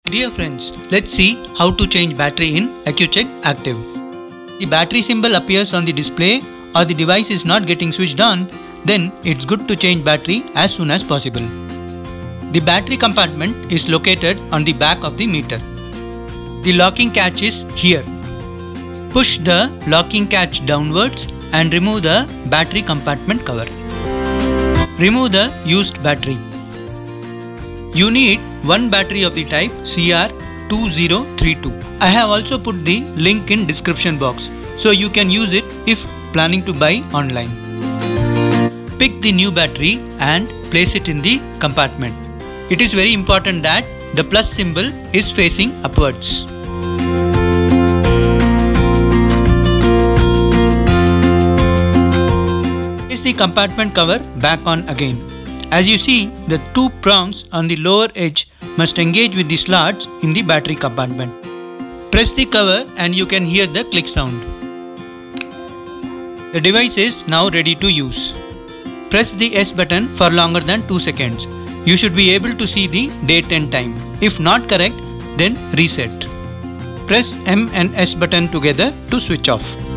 Dear friends, let's see how to change battery in AccuCheck Active. The battery symbol appears on the display or the device is not getting switched on, then it's good to change battery as soon as possible. The battery compartment is located on the back of the meter. The locking catch is here. Push the locking catch downwards and remove the battery compartment cover. Remove the used battery. You need one battery of the type CR2032. I have also put the link in description box, so you can use it if planning to buy online. Pick the new battery and place it in the compartment. It is very important that the plus symbol is facing upwards. Place the compartment cover back on again. As you see, the two prongs on the lower edge must engage with the slots in the battery compartment. Press the cover and you can hear the click sound. The device is now ready to use. Press the S button for longer than 2 seconds. You should be able to see the date and time. If not correct, then reset. Press M and S button together to switch off.